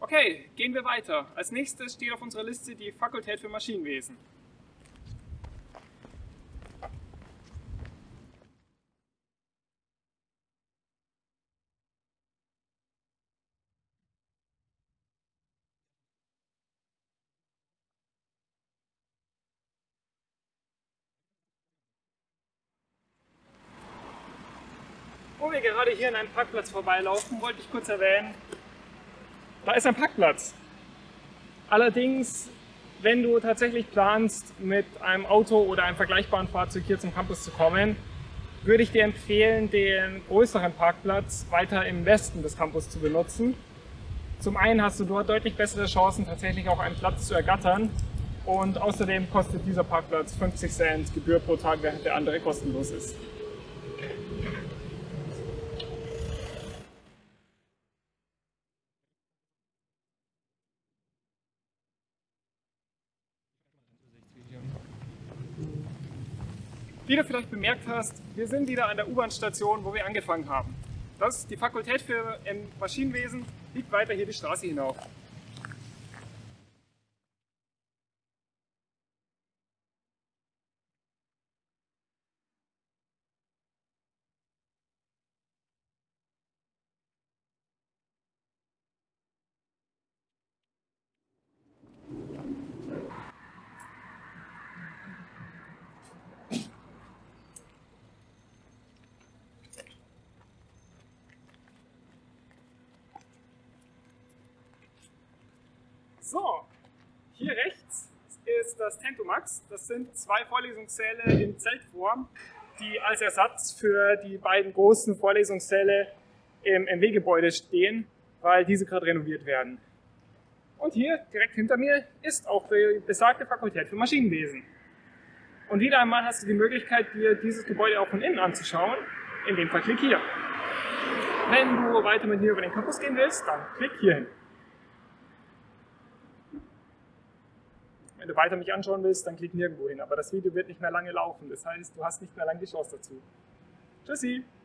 Okay, gehen wir weiter. Als nächstes steht auf unserer Liste die Fakultät für Maschinenwesen. Wo wir gerade hier an einem Parkplatz vorbeilaufen, wollte ich kurz erwähnen, da ist ein Parkplatz. Allerdings, wenn du tatsächlich planst, mit einem Auto oder einem vergleichbaren Fahrzeug hier zum Campus zu kommen, würde ich dir empfehlen, den größeren Parkplatz weiter im Westen des Campus zu benutzen. Zum einen hast du dort deutlich bessere Chancen, tatsächlich auch einen Platz zu ergattern. Und außerdem kostet dieser Parkplatz 50 Cent Gebühr pro Tag, während der andere kostenlos ist. Wie du vielleicht bemerkt hast, wir sind wieder an der U-Bahn-Station, wo wir angefangen haben. Das ist die Fakultät für Maschinenwesen, liegt weiter hier die Straße hinauf. So, hier rechts ist das Tentomax. Das sind 2 Vorlesungssäle in Zeltform, die als Ersatz für die beiden großen Vorlesungssäle im MW-Gebäude stehen, weil diese gerade renoviert werden. Und hier, direkt hinter mir, ist auch die besagte Fakultät für Maschinenwesen. Und wieder einmal hast du die Möglichkeit, dir dieses Gebäude auch von innen anzuschauen. In dem Fall klick hier. Wenn du weiter mit mir über den Campus gehen willst, dann klick hier hin. Wenn du weiter mich anschauen willst, dann klick nirgendwo hin. Aber das Video wird nicht mehr lange laufen. Das heißt, du hast nicht mehr lange die Chance dazu. Tschüssi!